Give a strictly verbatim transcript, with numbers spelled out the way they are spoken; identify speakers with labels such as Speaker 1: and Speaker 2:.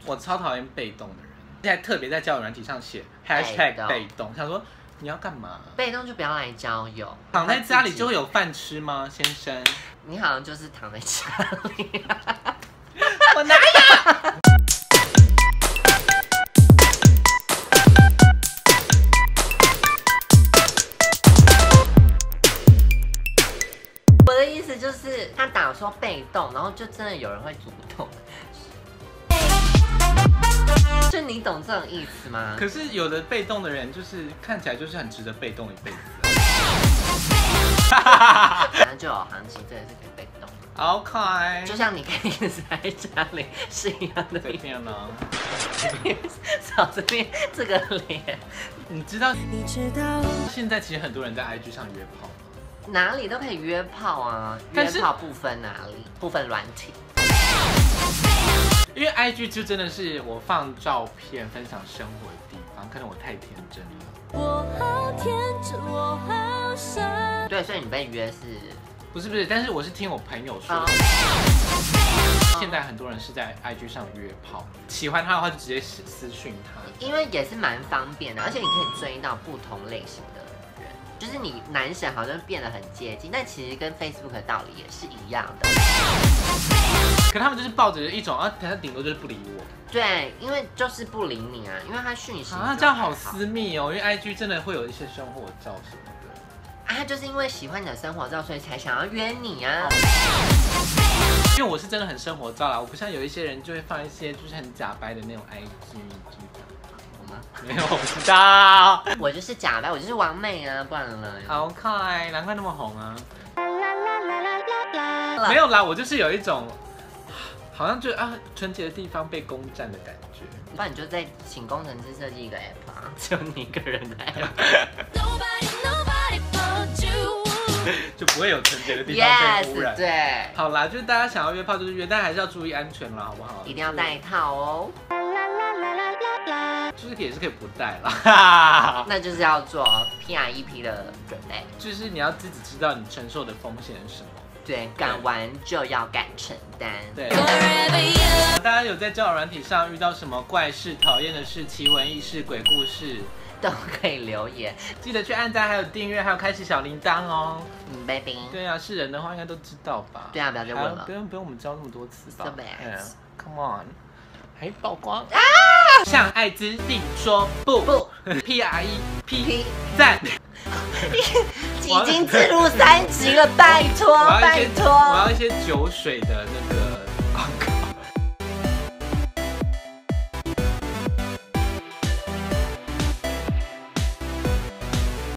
Speaker 1: 我超讨厌被动的人，现在特别在交友软体上写 hashtag 被动，想说你要干嘛？
Speaker 2: 被动就不要来交友，
Speaker 1: 躺在家里就会有饭吃吗，先生？
Speaker 2: 你好像就是躺在家里、啊，
Speaker 1: 我哪有？
Speaker 2: 我的意思就是他打说被动，然后就真的有人会主动。就你懂这种意思吗？
Speaker 1: 可是有的被动的人，就是看起来就是很值得被动一辈子。
Speaker 2: 反正就有行情，真的是可以被动。
Speaker 1: OK，
Speaker 2: 就像你可以一直在家里是一样的。
Speaker 1: 这边呢？
Speaker 2: 少这边这个脸，
Speaker 1: 你知道？你知道？现在其实很多人在 I G 上约炮。
Speaker 2: 哪里都可以约炮啊，约炮不分哪里，不分软体。
Speaker 1: 因为 I G 就真的是我放照片、分享生活的地方，可能我太天真了。我好天真，我好傻。
Speaker 2: 对，所以你被约是？
Speaker 1: 不是不是，但是我是听我朋友说， oh. 现在很多人是在 I G 上约炮，喜欢他的话就直接私讯他，
Speaker 2: 因为也是蛮方便的，而且你可以追到不同类型的。就是你男神好像变得很接近，但其实跟 Facebook 的道理也是一样的。
Speaker 1: 可他们就是抱着一种啊，他顶多就是不理我。
Speaker 2: 对，因为就是不理你啊，因为他讯息
Speaker 1: 啊，这样好私密哦，因为 I G 真的会有一些生活照什么的。
Speaker 2: 啊，他就是因为喜欢你的生活照，所以才想要约你啊。
Speaker 1: 因为我是真的很生活照啦，我不像有一些人就会放一些就是很假白的那种 I G。没有，我不知道。
Speaker 2: 我就是假白，我就是完美啊，不然呢？
Speaker 1: 好可爱，难怪那么红啊。没有啦，我就是有一种，好像就啊纯洁的地方被攻占的感觉。
Speaker 2: 不然你就再请工程师设计一个 app 啊，只有你一个人的 app，
Speaker 1: 就不会有纯洁的地方被污染。
Speaker 2: Yes, 对，
Speaker 1: 好啦，就是大家想要约炮就是约，但还是要注意安全啦，好不好？
Speaker 2: 一定要戴套哦。
Speaker 1: 就是也是可以不戴啦，
Speaker 2: 那就是要做 P R E P 的准备，
Speaker 1: 就是你要自己知道你承受的风险是什么。
Speaker 2: 对，敢玩就要敢承担。
Speaker 1: 对，大家有在交友软体上遇到什么怪事、讨厌的事、奇闻异事、鬼故事，
Speaker 2: 都可以留言，
Speaker 1: 记得去按赞，还有订阅，还有开启小铃铛哦。
Speaker 2: 嗯 ，baby。
Speaker 1: 对啊，是人的话应该都知道吧？
Speaker 2: 对啊，不要再问了，
Speaker 1: 不用不用我们教那么多次吧
Speaker 2: ？So bad。
Speaker 1: Come on。还曝光啊！向艾滋病说不不 ，P R E P 赞。
Speaker 2: 已经自录三集了，拜托拜托。
Speaker 1: 我要一些酒水的那个广告。